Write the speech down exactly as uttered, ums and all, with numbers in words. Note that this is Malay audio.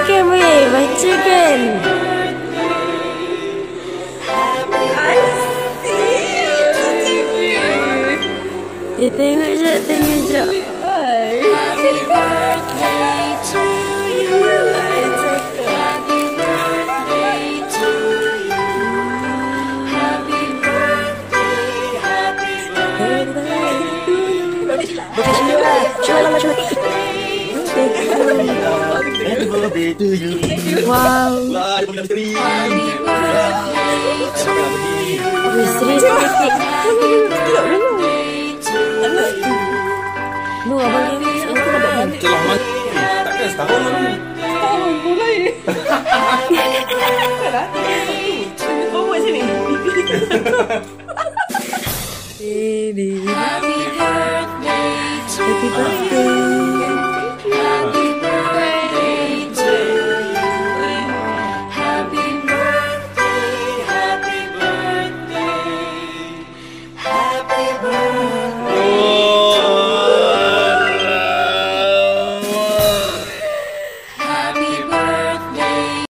bacakan weh, bacakan. Eh, tengok je, tengok je. Happy birthday to you. Happy birthday to you. Happy birthday, happy birthday to you. Bukan Sheila, Sheila lama Sheila. Happy birthday to you. Wow. Happy birthday to you. Misteri sedikit. Lu abang ni aku nak buat balik. Telah mati. Takkan setahun lagi. Setahun boleh. Hahaha. Dah. Kau buat sini.